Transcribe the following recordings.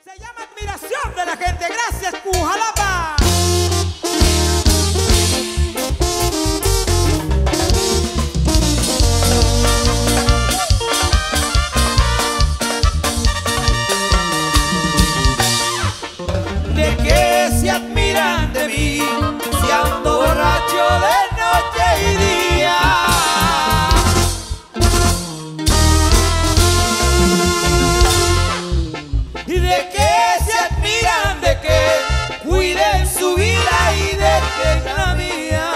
Se llama admiración de la gente. Gracias, Cujalapa. ¿De qué se admiran de mí si ando borracho de noche y día? ¿Y de qué se admiran de que cuiden su vida y dejen la mía?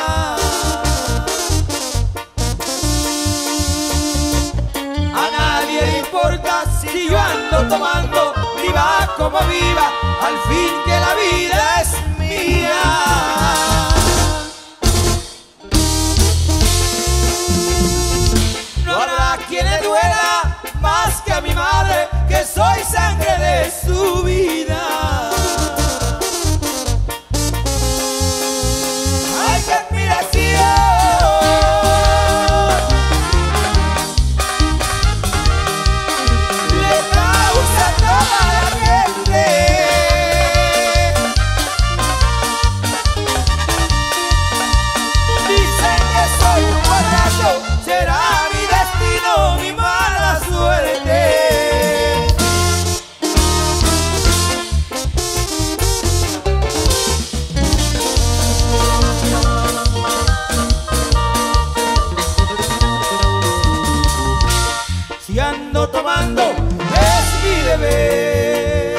A nadie le importa si yo ando tomando, viva como viva, al fin que la vida es mía. No habrá quien le duela más que a mi madre, que soy sangre de su vida. ¡Ay, qué admiración! Le causa a toda la gente. Dicen que soy un borracho, será mi destino, mi mala suerte. Si ando tomando es mi deber.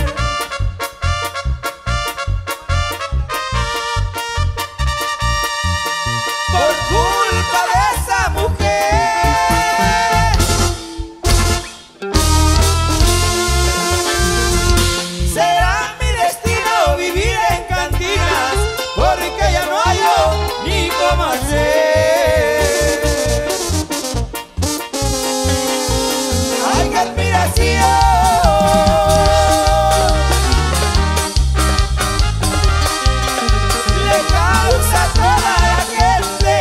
Por culpa de esa mujer será mi destino vivir en cantinas, porque ya no hay ni cómo hacer. ¡Ay, qué admiración! Le causa a toda la gente.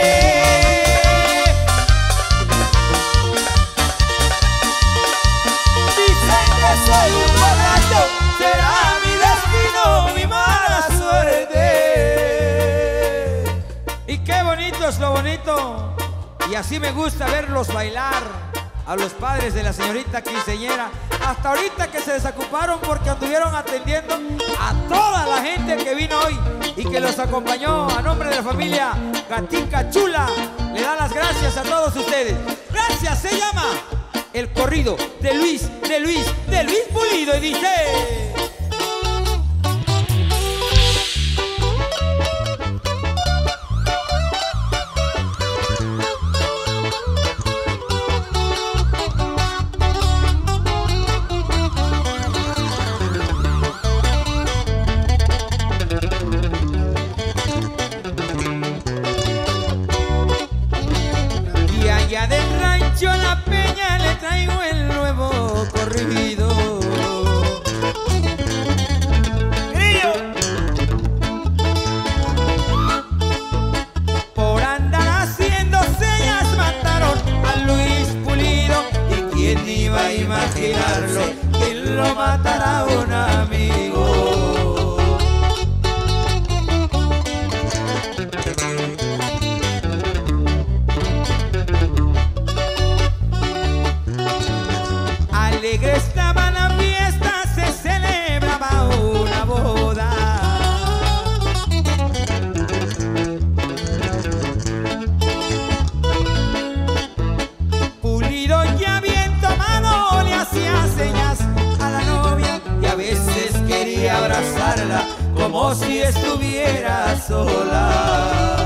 Dicen que soy un borracho, será mi destino, mi mala suerte. Y qué bonito es lo bonito. Y así me gusta verlos bailar a los padres de la señorita quinceañera. Hasta ahorita que se desocuparon porque anduvieron atendiendo a toda la gente que vino hoy y que los acompañó. A nombre de la familia Gatica Chula, le dan las gracias a todos ustedes. Gracias, se llama el corrido de Luis Pulido y dice... Y allá del rancho La Peña le traigo el nuevo corrido. ¡Grillo! Por andar haciendo señas mataron a Luis Pulido. ¿Y quién iba a imaginarlo? ¿Quién lo matará a un amigo? Alegre estaba la fiesta, se celebraba una boda. Pulido ya bien tomado le hacía señas a la novia y a veces quería abrazarla como si estuviera sola.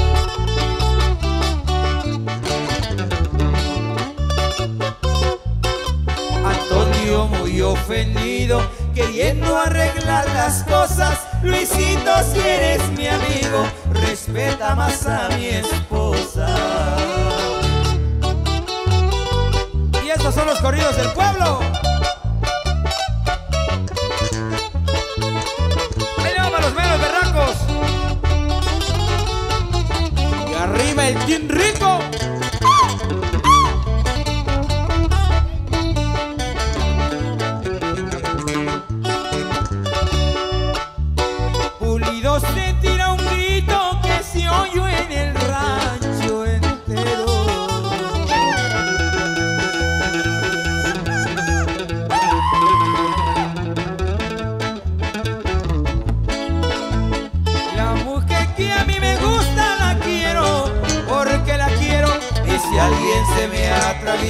Antonio muy ofendido, queriendo arreglar las cosas. Luisito, si eres mi amigo, respeta más a mi esposa. Y estos son los corridos del pueblo. Ahí le vamos a los meros berracos. Y arriba el Team Rico.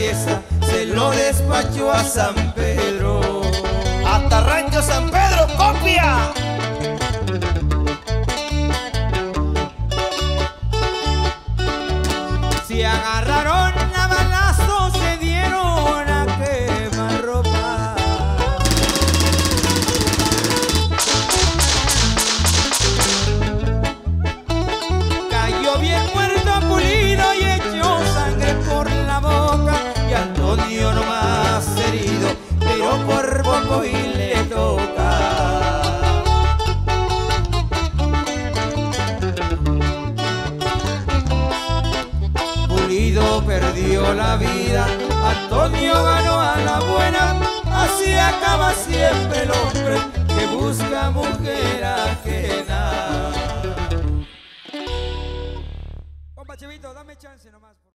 pieza se lo despachó a San Pedro. Hasta Rancho San Pedro, copia. Se agarraron a balazos, se dieron a quemarropa. Cayó bien muerto Pulido y echó sangre por la boca. Y Antonio no más herido, pero por poco y le toca. Pulido perdió la vida, Antonio ganó a la buena. Así acaba siempre el hombre que busca mujer ajena. Compa Chevito, dame chance nomás.